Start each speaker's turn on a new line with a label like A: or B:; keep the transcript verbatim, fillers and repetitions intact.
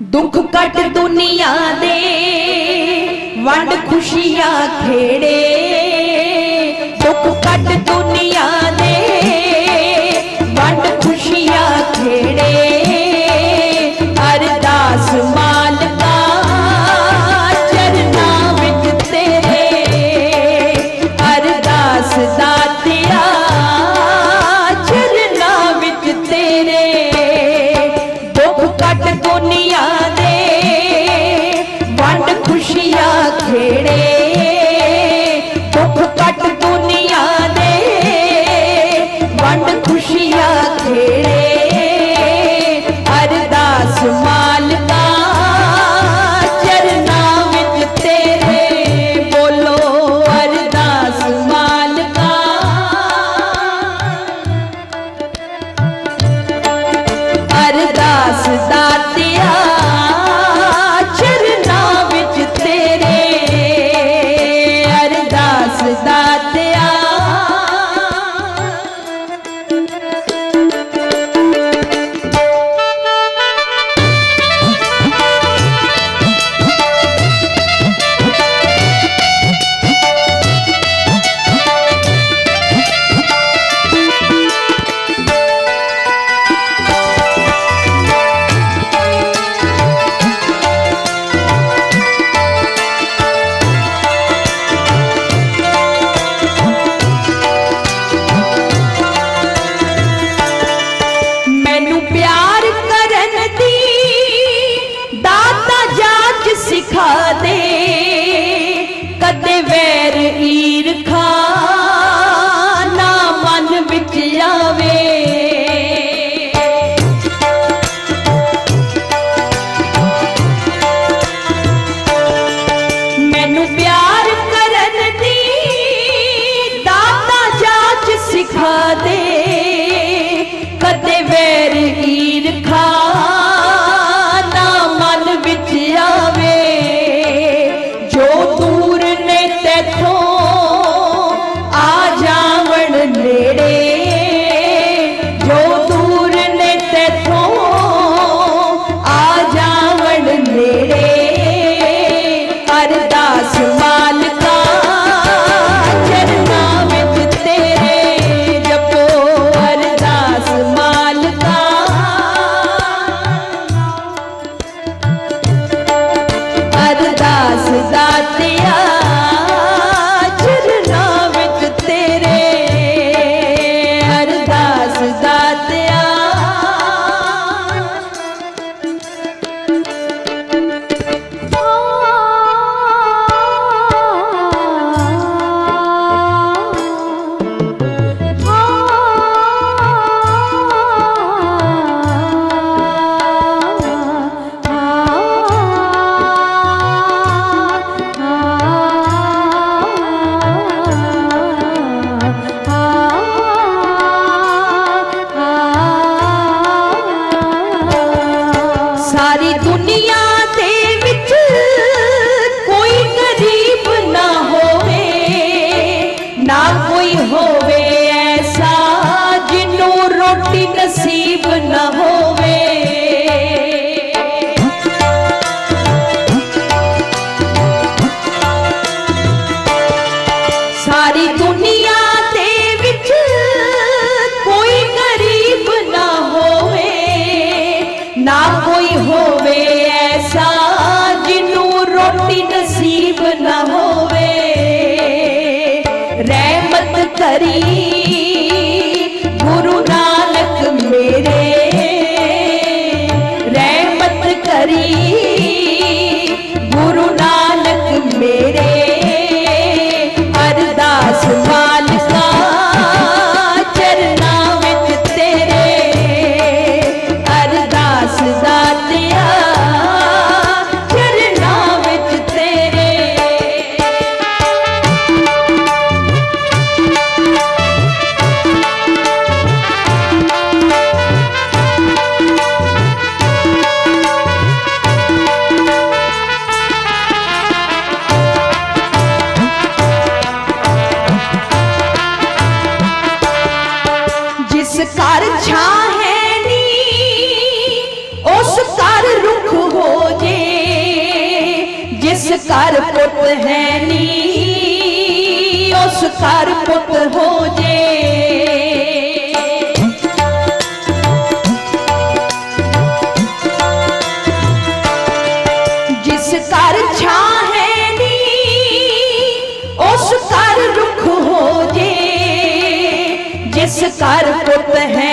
A: दुख कट दुनिया दे वंड खुशियां खेड़े, दुख कट दुनिया दे वंड खुशियां खेड़े। अरदास मालका चरना विच तेरे, अरदास दातिया चरना विच तेरे। दुख कट दुनिया दे वंड खुशियां खेड़े, दुख कट दुनिया दे वंड खुशियां खेड़े। अरदास मालका चरना विच तेरे, बोलो अरदास मालका। अरदास दातिया चरना विच तेरे, अरदास दातिया। मैनू प्यार करन दी दाता जाच सिखा दे, कदे वैर ईरखा ना मन विच आवे। मैनू प्यार करन दी दाता जाच सिखा दे, कदे वैर ईरखा ना मन विच आवे। जो दूर ने तैथों आ जावण नेड़े, जो दूर ने तैथों आ जावण नेड़े। अरदास मालका चरना विच तेरे, जपो अरदास मालका। अरदास दातिया चरना विच तेरे, अरदास दातिया। सारी दुनिया दे विच कोई गरीब ना होवे, ना कोई होवे ऐसा जिन्नू रोटी नसीब ना होवे। सारी दुनिया दे विच कोई गरीब ना होवे, ना कोई होवे ऐसा जिन्नू रोटी नसीब न होवे। रहमत करी गुरु नानक मेरे, रहमत करी गुरु नानक मेरे। अरदास मालका चरना विच तेरे, अरदास दातिया घर पुत है नी उस घर पुत हो जे। जिस घर छां है नी उस घर रुख हो जे। जिस घर पुत है